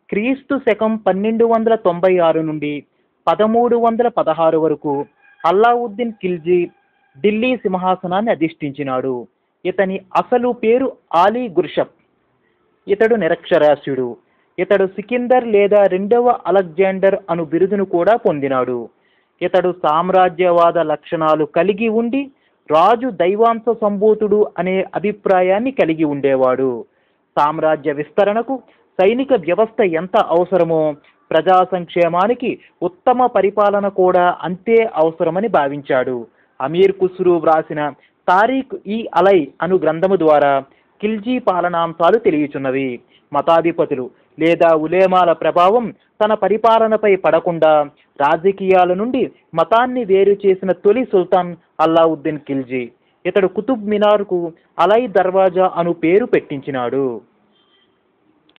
క్రీస్తు శకం 1296 నుండి 1316 వరకు అల్లావుద్దీన్ ఖిల్జీ ఢిల్లీ సింహాసనాన్ని అధిష్ఠించినాడు. ఇతని అసలు పేరు ఆలీ గుర్షప్. ఇతడు నిరక్షరాస్యుడు. ఇతడు సికిందర్ లేదా రెండవ అలెగ్జాండర్ అను బిరుదును కూడా పొందినాడు. ఇతడు సామ్రాజ్యవాద లక్షణాలు కలిగి ఉండి రాజు దైవాంశ సంభూతుడు అనే అభిప్రాయాన్ని కలిగి ఉండేవాడు. సామ్రాజ్య విస్తరణకు సైనిక వ్యవస్థ ఎంత అవసరమో ప్రజా సంక్షేమానికి ఉత్తమ పరిపాలన కూడా అంతే అవసరమని భావించాడు. అమీర్ ఖుస్రూ వ్రాసిన తారీఖ్ ఈ అలై అను గ్రంథము ద్వారా ఖిల్జీ పాలనాంశాలు తెలియచున్నవి. మతాధిపతులు లేదా ఉలేమాల ప్రభావం తన పరిపాలనపై పడకుండా రాజకీయాల నుండి మతాన్ని వేరు చేసిన తొలి సుల్తాన్ అల్లావుద్దీన్ ఖిల్జీ. ఇతడు కుతుబ్ మినార్కు అలై దర్వాజా అను పేరు పెట్టించినాడు.